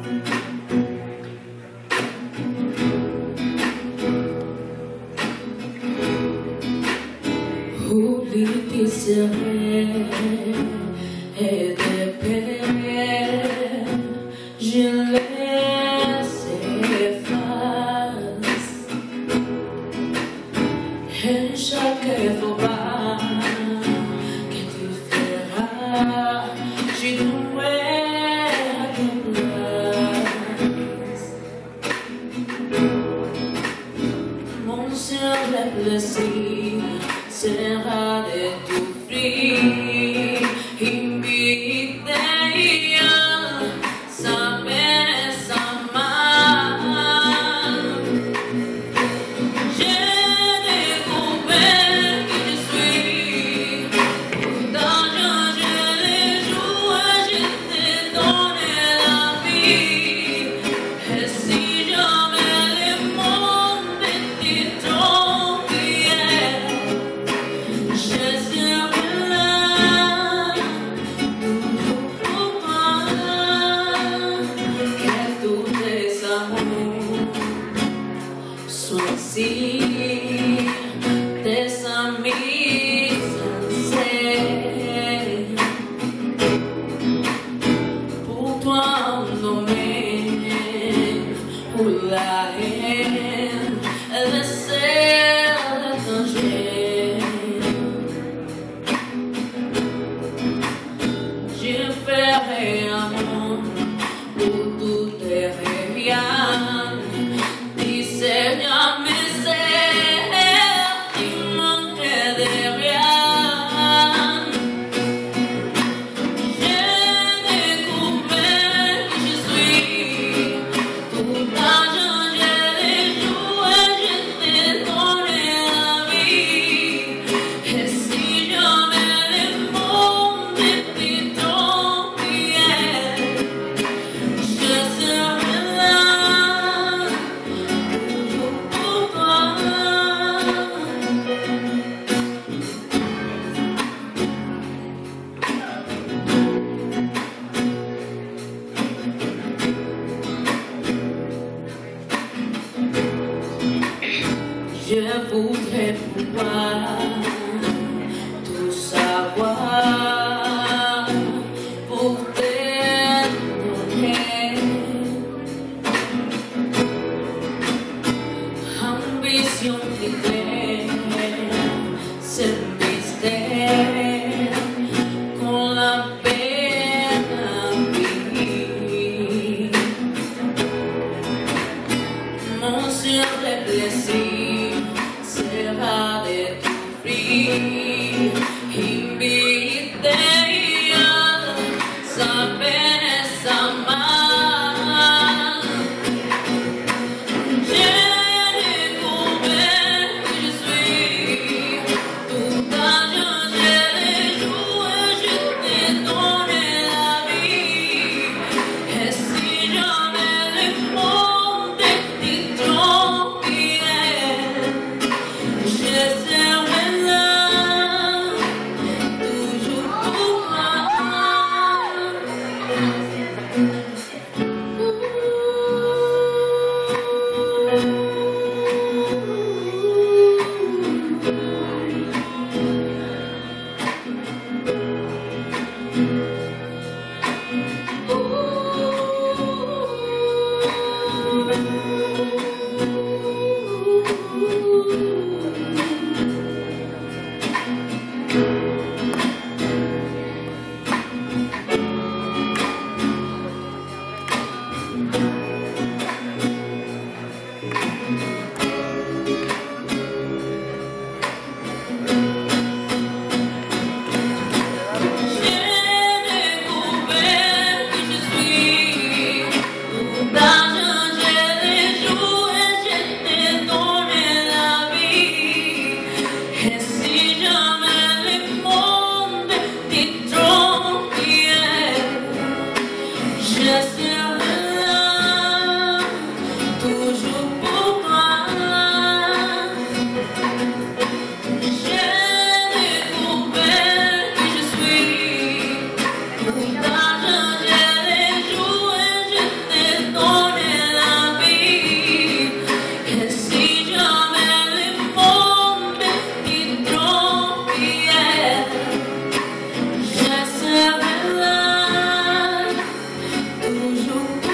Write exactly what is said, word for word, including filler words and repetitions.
Oublie tes secrets et tes peines, je les efface. Et chaque fois que tu feras, je tomberai à ta place. Mon seul plaisir sera de t'offrir une vie idéale, sans peine, sans mal. J'ai découvert qui je suis, pourtant je les joue, je t'ai donné la vie. Et si jamais le monde était trop fier, je serai là, toujours pour toi, que tous tes amours soient ici, tes amis sincères. Pour toi un domaine où la haine est le seul danger. Je ferai un monde où tout est rien. Tu sais jamais c'est, tu manques de rien. J'ai découvert qui je suis, tout a changé les jours et je t'ai donné la vie. Et si jamais le monde était trop fier, je serai là, toujours pour toi. Je voudrais pouvoir tout savoir pour te donner. Ambition d'idée, c'est le mystère qu'on la peine à vivre. Mon seul plaisir sera de t'offrir une vie idéale, sans peine et sans mal. J'ai découvert qui je suis, tout a changé les jours et je t'ai donné la vie. Et si jamais le monde était trop fier, je serai là, toujours pour toi. Je serai là. toujours.